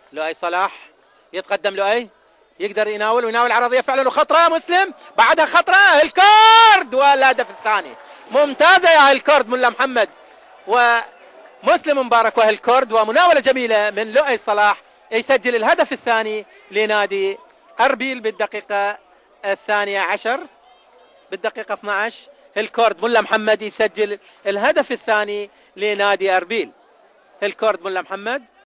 لؤي صلاح يتقدم، لؤي يقدر يناول ويناول عرضيه فعلا وخطره مسلم، بعدها خطره الكورد والهدف الثاني. ممتازه يا الكورد ملا محمد ومسلم مبارك والكورد، ومناوله جميله من لؤي صلاح يسجل الهدف الثاني لنادي اربيل بالدقيقه 12. بالدقيقه 12 الكورد ملا محمد يسجل الهدف الثاني لنادي اربيل. الكورد ملا محمد